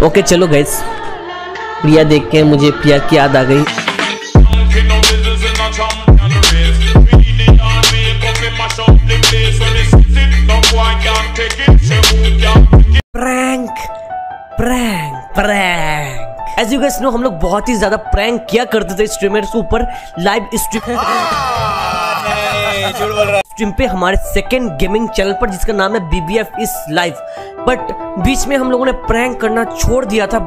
Okay चलो guys, प्रिया देख के मुझे प्रिया की याद आ गई। Prank prank prank as you guys know, हम लोग बहुत ही ज्यादा प्रैंक किया करते थे स्ट्रीमर्स के ऊपर। लाइव स्ट्रीम पे हमारे सेकंड गेमिंग चैनल पर, जिसका नाम है BBF इज लाइव। बट बीच में हम लोगों ने प्रैंक करना छोड़ दिया था।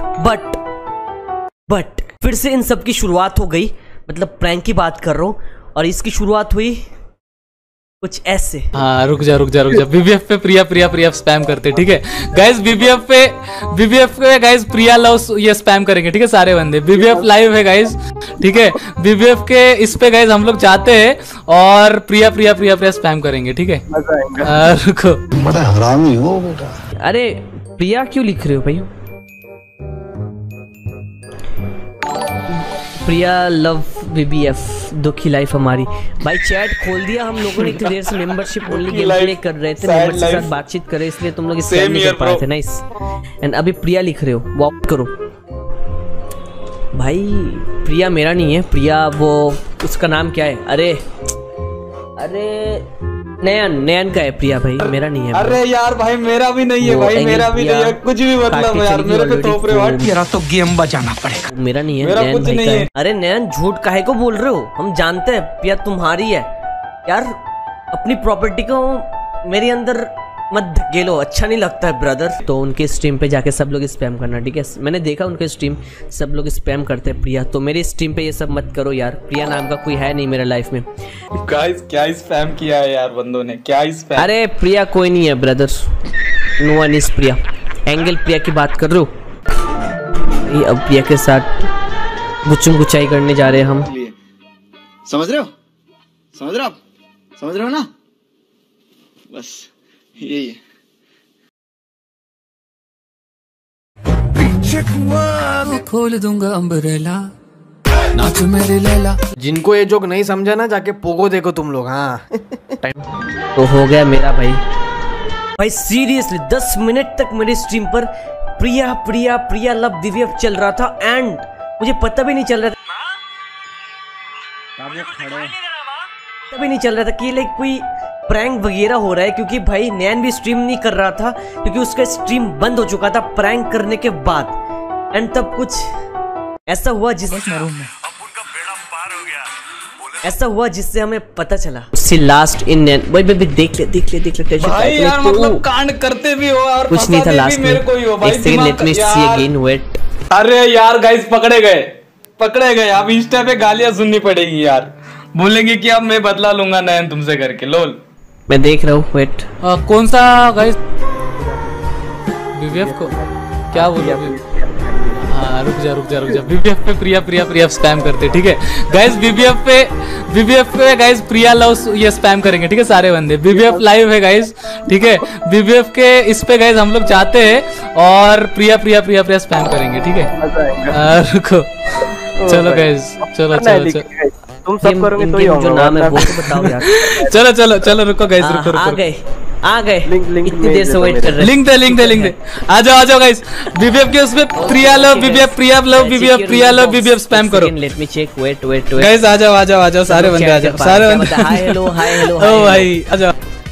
बट फिर से इन सब की शुरुआत हो गई, मतलब प्रैंक की बात कर रहा हूँ। और इसकी शुरुआत हुई कुछ ऐसे। हाँ रुक जा BBF पे प्रिया स्पैम करते, ठीक है गाइस। BBF पे गाइस प्रिया लव ये स्पैम करेंगे, ठीक है सारे बंदे। BBF लाइव है गाइस, ठीक है। BBF के इस पे गाइस हम लोग जाते हैं और प्रिया स्पैम करेंगे, ठीक है। रुको, बड़ा हरामी हो बेटा। अरे प्रिया क्यों लिख रहे हो भाई? प्रिया लव BBF, दुखी लाइफ हमारी। भाई चैट खोल दिया हम लोगों ने इतनी देर से। मेंबरशिप ओनली गेम प्ले कर रहे थे, मेंबर्स के साथ बातचीत कर रहे, इसलिए तुम लोग स्पैम नहीं कर पाए थे। नाइस। एंड अभी प्रिया लिख रहे हो, वॉक करो भाई। प्रिया मेरा नहीं है, प्रिया वो उसका नाम क्या है? अरे नयन का है प्रिया भाई, मेरा नहीं है। अरे यार भाई मेरा भी नहीं है भाई, मेरा भी नहीं है कुछ भी, मतलब यार मेरे पे थोप रहे हो। मेरा तो गेम बजाना पड़ेगा। मेरा नहीं है, मेरा कुछ नहीं है। अरे नयन झूठ काहे को बोल रहे हो? हम जानते हैं प्रिया तुम्हारी है यार। अपनी प्रॉपर्टी को मेरे अंदर मत धकेलो, अच्छा नहीं लगता है ब्रदर। तो उनके स्ट्रीम पे जाके सब लोग स्पैम करना, ठीक है। मैंने देखा उनके स्ट्रीम, सब लोग स्पैम करते हैं प्रिया। तो मेरे स्ट्रीम पे ये सब मत करो यार। प्रिया नाम का कोई है नहीं मेरे लाइफ में। गाइस क्या स्पैम किया है यार बंदों ने, क्या स्पैम। अरे प्रिया कोई नहीं है brother, no one is Priya. Angle Priya की बात कर रहे हो? ये अब प्रिया के साथ गुच्चुम गुच्चाई करने जा रहे हैं हम। समझ रहे हो ना? बस यही है। खोल दूंगा अम्ब्रेला, नाच मेरी लैला। जिनको ये जोक नहीं समझा ना, जाके पोगो देखो तुम लोग। हाँ तो हो गया मेरा भाई सीरियसली 10 मिनट तक मेरे स्ट्रीम पर प्रिया लव BBF चल रहा था। एंड मुझे पता भी नहीं चल रहा था कि लाइक कोई प्रैंक वगैरह हो रहा है। क्योंकि भाई नैन भी स्ट्रीम नहीं कर रहा था, क्योंकि उसका स्ट्रीम बंद हो चुका था प्रैंक करने के बाद। एंड तब कुछ ऐसा हुआ जिससे हमें पता चला। उससे लास्ट इन नैन भाई देख ले टेंशन भाई यार, मतलब कांड करते भी हो और कुछ नहीं था लास्ट में। एक second let me see again, wait. अरे यार गाइस पकड़े गए। अब इंस्टा पे गालियां सुननी पड़ेगी यार, बोलेंगे कि अब मैं बदला लूंगा नैन तुमसे करके। लोल मैं देख रहा हूँ, वेट। कौन सा गाइस? BBF को क्या बोला? हाँ रुक जा BBF पे प्रिया स्पैम करते, ठीक है गाइस। BBF पे गाइस प्रिया लव ये स्पैम करेंगे, ठीक है सारे बंदे। BBF लाइव है गाइस, ठीक है। BBF के इस पे गाइस हम लोग जाते हैं और प्रिया स्पैम करेंगे, ठीक है। रुको, चलो गाइस, चलो तुम सब करोगे तो ही होगा। जो नाम है वो तो बताओ यार। चलो रुको गाइस, रुको आ गए इतनी देर से वेट कर रहे हैं। लिंक दे आ जाओ गाइस। BBF के उसमें प्रिया लव BBF स्पैम करो। Let me check, wait guys आ जाओ सारे बंदे आ जाओ, सारे बंदे। हाय हेलो ओ भाई आ जाओ।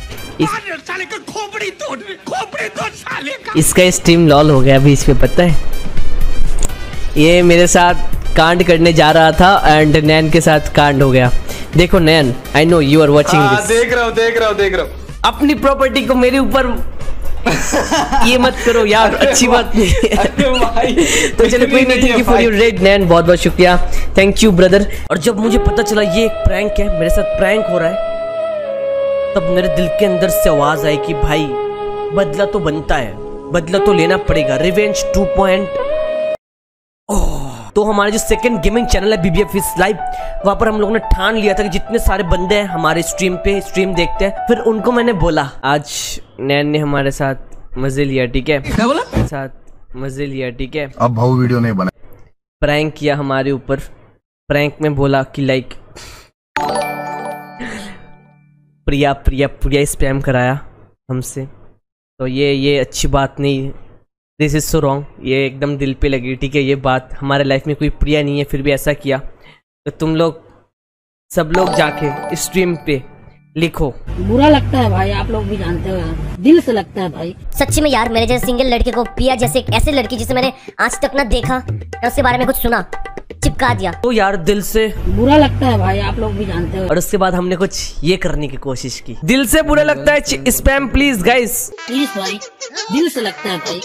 इसका स्ट्रीम लॉल हो गया बीच में, पता है। ये मेरे साथ कांड करने जा रहा था एंड नैन के साथ कांड हो गया। देखो Nain, I know you are watching this. देख रहा हूँ। अपनी प्रॉपर्टी को मेरे ऊपर ये मत करो यार, अच्छी बात नहीं है। तो चलो कोई नहीं, thank you for your raid Nain, बहुत बहुत शुक्रिया, थैंक यू ब्रदर। और जब मुझे पता चला ये एक प्रैंक है, मेरे साथ प्रैंक हो रहा है, तब मेरे दिल के अंदर से आवाज आई कि भाई बदला तो बनता है, बदला तो लेना पड़ेगा। रिवेंज 2.0। तो हमारा जो सेकंड गेमिंग चैनल है BBF इज लाइव, वहां पर हम लोगों ने ठान लिया था कि जितने सारे बंदे हैं हमारे स्ट्रीम पे स्ट्रीम देखते हैं, फिर उनको मैंने बोला आज नैन ने हमारे साथ मजे लिया, ठीक है। क्या बोला? साथ मजे लिया, ठीक है। अब भाऊ वीडियो नहीं बना, प्रैंक किया हमारे ऊपर। प्रैंक में बोला कि लाइक प्रिया स्पैम कराया हमसे। तो ये अच्छी बात नहीं दिस इज सो रॉन्ग, ये एकदम दिल पे लगी। ठीक है, ये बात हमारे लाइफ में कोई प्रिया नहीं है फिर भी ऐसा किया, तो तुम लोग सब लोग जाके स्ट्रीम पे लिखो। बुरा लगता है भाई, आप लोग भी जानते हो यार, दिल से लगता है भाई। सच्ची में यार, मेरे जैसे सिंगल लड़के को प्रिया जैसे एक ऐसे लड़की जिसे मैंने आज तक ना देखा ना उसके बारे में कुछ सुना, चिपका दिया। तो यार दिल से बुरा लगता है भाई, आप लोग भी जानते हो। और उसके बाद हमने कुछ ये करने की कोशिश की। दिल से बुरा लगता है स्पैम प्लीज गाइस, प्लीज भाई, दिल से लगता है भाई।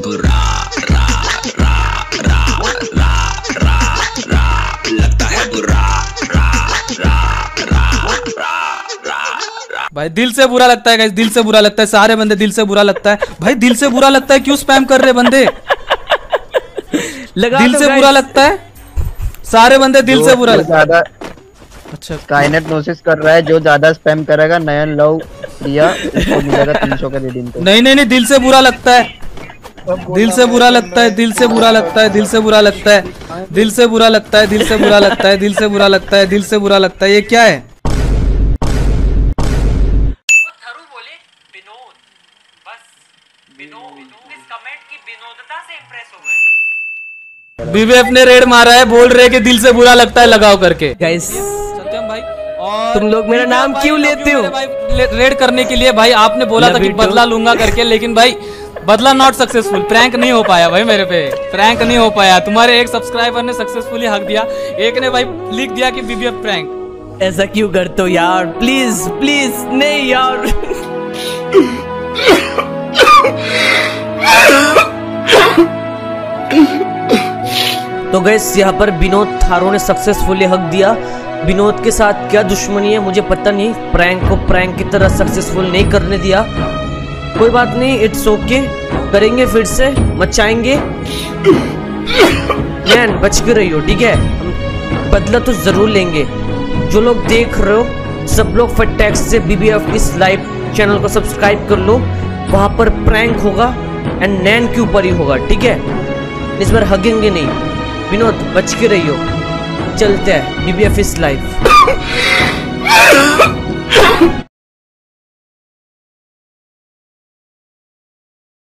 भाई दिल से बुरा लगता है गाइस, दिल से बुरा लगता है, सारे बंदे दिल से बुरा लगता है भाई, दिल से बुरा लगता है। क्यों स्पैम कर रहे बंदे? लगा दिल से बुरा लगता है, सारे बंदे दिल से बुरा लगता है। अच्छा, काइनेट नोटिस कर रहा है, जो ज्यादा स्पैम करेगा नयन लव प्रिया इसको मिलेगा 300 का रिडीम। नहीं नहीं नहीं, दिल से बुरा लगता है, दिल से बुरा लगता है, दिल से बुरा लगता है, दिल से बुरा लगता है, दिल से बुरा लगता है, दिल से बुरा लगता है, दिल से बुरा लगता है, दिल से बुरा लगता है। ये क्या है? बीबीएफ ने रेड मारा है, बोल रहे कि दिल से बुरा लगता है लगाओ करके। गाइस सत्यम भाई, और तुम लोग मेरा नाम क्यों लेते हो? भाई रेड करने के लिए भाई आपने बोला था कि बदला लूंगा करके, लेकिन भाई बदला नॉट सक्सेसफुल, प्रैंक नहीं हो पाया भाई, मेरे पे प्रैंक नहीं हो पाया। तुम्हारे एक सब्सक्राइबर ने सक्सेसफुली हक दिया, एक ने भाई लिख दिया कि बीबीएफ प्रैंक। ऐसा क्यों करते हो यार, प्लीज प्लीज नहीं यार। तो गैस यहाँ पर विनोद थारो ने सक्सेसफुली हक दिया। विनोद के साथ क्या दुश्मनी है मुझे पता नहीं, प्रैंक को प्रैंक की तरह सक्सेसफुल नहीं करने दिया। कोई बात नहीं, इट्स ओके, करेंगे फिर से, मचाएंगे। नैन बच के रही हो, ठीक है, हम बदला तो जरूर लेंगे। जो लोग देख रहे हो सब लोग फटाक से बीबीएफ इस लाइव चैनल को सब्सक्राइब कर लो, वहां पर प्रैंक होगा एंड नैन के ऊपर ही होगा, ठीक है। इस बार हगेंगे नहीं। विनोद बच के रही हो, चलते हैं बीबीएफ इस लाइव।